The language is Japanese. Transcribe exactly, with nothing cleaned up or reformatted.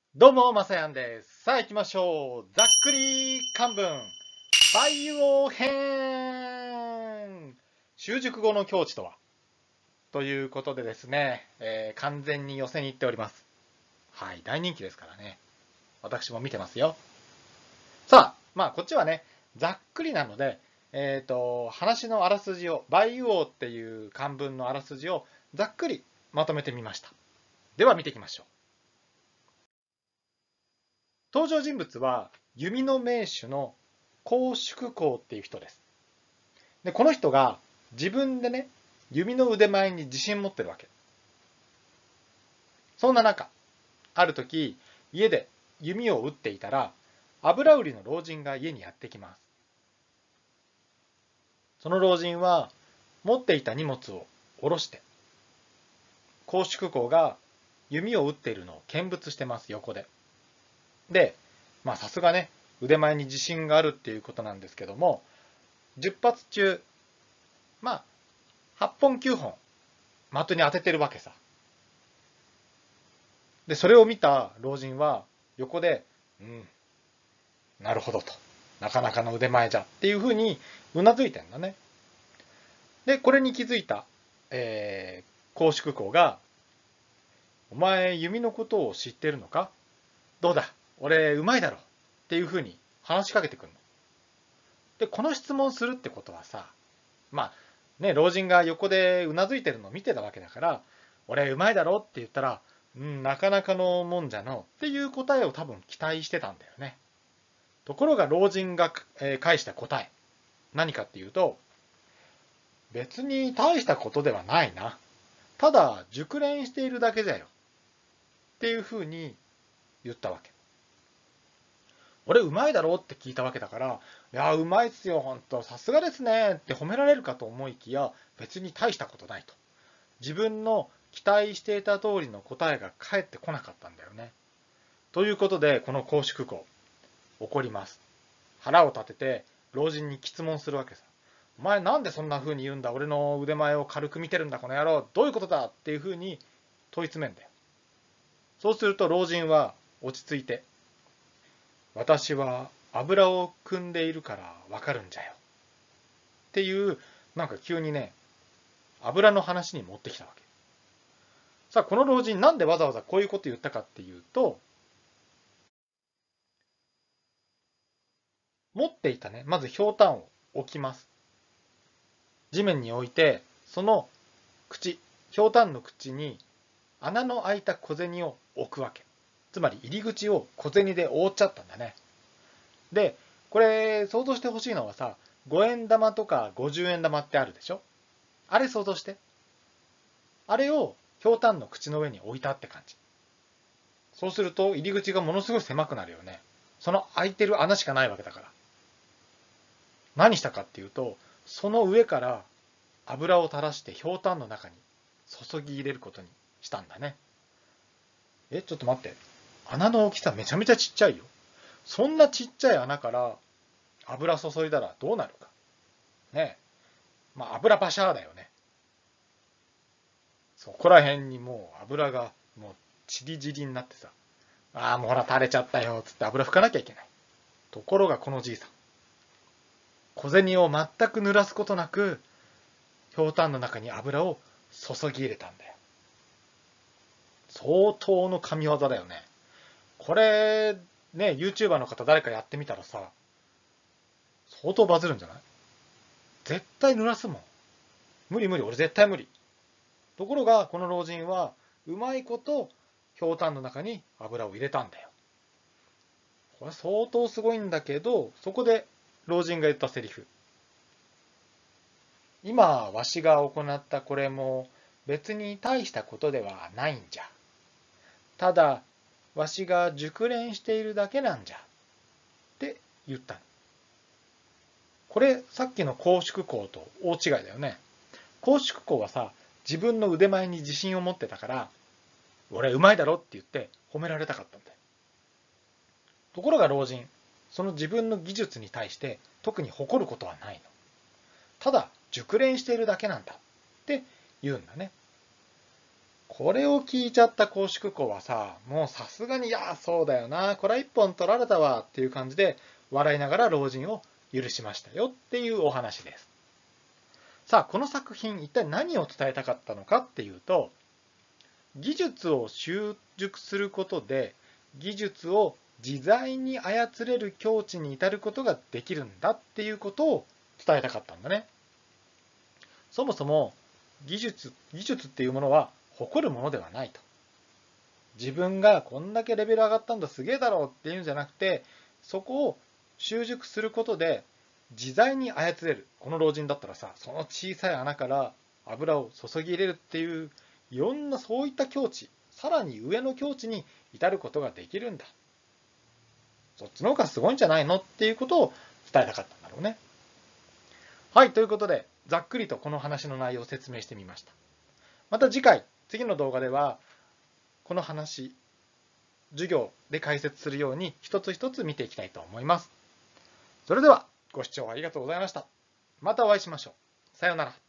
どうも、まさやんです。さあ行きましょう。ざっくり漢文、培養編。習熟語の境地とはということでですね、えー完全に寄せに行っております。はい、大人気ですからね。私も見てますよ。さあ、まあこっちはね、ざっくりなので、えっと、話のあらすじを、培養っていう漢文のあらすじをざっくりまとめてみました。では見ていきましょう。登場人物は弓の名手の孔祝公っていう人です。で、この人が自分でね、弓の腕前に自信持ってるわけ。そんな中、ある時、家で弓を打っていたら、油売りの老人が家にやってきます。その老人は持っていた荷物を下ろして、孔祝公が弓を打っているのを見物してます、横で。で、まあさすがね、腕前に自信があるっていうことなんですけども、じゅっ発中、まあはっぽんきゅうほん的に当ててるわけさ。で、それを見た老人は横で、うん、なるほどと。なかなかの腕前じゃっていうふうにうなずいてんだね。で、これに気づいた、えー、孔祝公が、お前弓のことを知ってるのか？どうだ俺うまいだろっていうふうに話しかけてくるの。で、この質問するってことはさ、まあ、ね、老人が横でうなずいてるのを見てたわけだから、俺うまいだろって言ったら、うん、なかなかのもんじゃのっていう答えを多分期待してたんだよね。ところが老人が、えー返した答え、何かっていうと、別に大したことではないな。ただ、熟練しているだけだよ。っていうふうに言ったわけ。俺うまいだろって聞いたわけだから、いや、うまいっすよ、ほんと。さすがですね。って褒められるかと思いきや、別に大したことないと。自分の期待していた通りの答えが返ってこなかったんだよね。ということで、この公祝公、怒ります。腹を立てて、老人に詰問するわけさ。お前なんでそんな風に言うんだ？俺の腕前を軽く見てるんだ、この野郎。どういうことだっていう風に問い詰めんだよ。そうすると老人は落ち着いて、私は油を汲んでいるからわかるんじゃよ。っていう、なんか急にね、油の話に持ってきたわけ。さあ、この老人なんでわざわざこういうこと言ったかっていうと、持っていたね、まずひょうたんを置きます。地面に置いて、その口、ひょうたんの口に穴の開いた小銭を置くわけ。つまり入り口を小銭で覆っちゃったんだね。で、これ想像してほしいのはさ、ごえん玉とかごじゅうえん玉ってあるでしょ？あれ想像して。あれをひょうたんの口の上に置いたって感じ。そうすると入り口がものすごい狭くなるよね。その開いてる穴しかないわけだから。何したかっていうと、その上から油を垂らしてひょうたんの中に注ぎ入れることにしたんだね。え、ちょっと待って。穴の大きさめちゃめちゃちっちゃいよ。そんなちっちゃい穴から油注いだらどうなるか。ねえ。まあ油バシャーだよね。そこら辺にもう油がもうチリチリになってさ。ああ、もうほら垂れちゃったよ。つって油拭かなきゃいけない。ところがこのじいさん。小銭を全く濡らすことなく、ひょうたんの中に油を注ぎ入れたんだよ。相当の神業だよね。これ、ね、YouTuber の方誰かやってみたらさ、相当バズるんじゃない？絶対濡らすもん。無理無理、俺絶対無理。ところが、この老人は、うまいことひょうたんの中に油を入れたんだよ。これ相当すごいんだけど、そこで老人が言ったセリフ。今、わしが行ったこれも別に大したことではないんじゃ。ただ、わしが熟練しているだけなんじゃ。って言ったの。これ、さっきの公祝公と大違いだよね。公祝公はさ、自分の腕前に自信を持ってたから、俺うまいだろって言って褒められたかったんだよ。ところが老人、その自分の技術に対して特に誇ることはないの。ただ、熟練しているだけなんだって言うんだね。 これを聞いちゃった公祝校はさ、もうさすがに、いや、そうだよな、これは一本取られたわっていう感じで、笑いながら老人を許しましたよっていうお話です。さあ、この作品、一体何を伝えたかったのかっていうと、技術を習熟することで、技術を自在に操れる境地に至ることができるんだっていうことを伝えたかったんだね。そもそも技術、技術っていうものは誇るものではないと。自分がこんだけレベル上がったんだすげえだろうっていうんじゃなくて、そこを習熟することで自在に操れる。この老人だったらさ、その小さい穴から油を注ぎ入れるっていう、いろんなそういった境地、さらに上の境地に至ることができるんだ。そっちの方がすごいんじゃないのっていうことを伝えたかったんだろうね。はい、ということで、ざっくりとこの話の内容を説明してみました。また次回、次の動画では、この話、授業で解説するように一つ一つ見ていきたいと思います。それでは、ご視聴ありがとうございました。またお会いしましょう。さようなら。